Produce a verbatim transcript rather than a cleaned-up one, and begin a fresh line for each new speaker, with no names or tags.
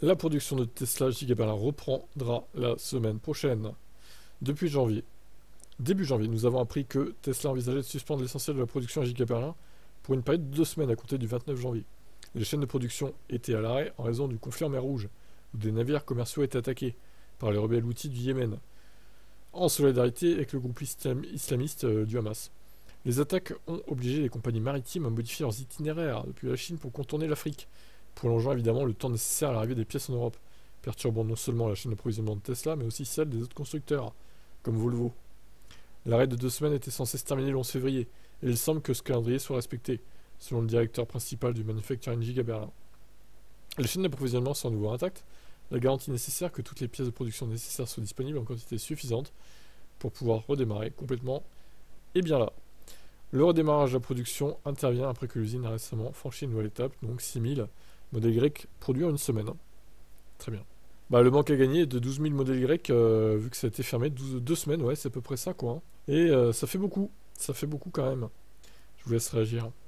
La production de Tesla Giga Berlin reprendra la semaine prochaine. Depuis janvier, début janvier, nous avons appris que Tesla envisageait de suspendre l'essentiel de la production à Giga Berlin pour une période de deux semaines à compter du vingt-neuf janvier. Les chaînes de production étaient à l'arrêt en raison du conflit en mer Rouge, où des navires commerciaux étaient attaqués par les rebelles houthis du Yémen, en solidarité avec le groupe islam- islamiste euh, du Hamas. Les attaques ont obligé les compagnies maritimes à modifier leurs itinéraires depuis la Chine pour contourner l'Afrique, prolongeant évidemment le temps nécessaire à l'arrivée des pièces en Europe, perturbant non seulement la chaîne d'approvisionnement de Tesla, mais aussi celle des autres constructeurs, comme Volvo. L'arrêt de deux semaines était censé se terminer le onze février, et il semble que ce calendrier soit respecté, selon le directeur principal du manufacturing Giga Berlin. Les chaînes d'approvisionnement sont à nouveau intactes, la garantie nécessaire que toutes les pièces de production nécessaires soient disponibles en quantité suffisante pour pouvoir redémarrer complètement est bien là. Le redémarrage de la production intervient après que l'usine a récemment franchi une nouvelle étape, donc six mille modèles Y produits en une semaine. Très bien. Bah, le manque à gagner est de douze mille modèles Y, euh, vu que ça a été fermé douze, deux semaines, ouais, c'est à peu près ça, quoi. Hein. Et euh, ça fait beaucoup, ça fait beaucoup quand même. Je vous laisse réagir.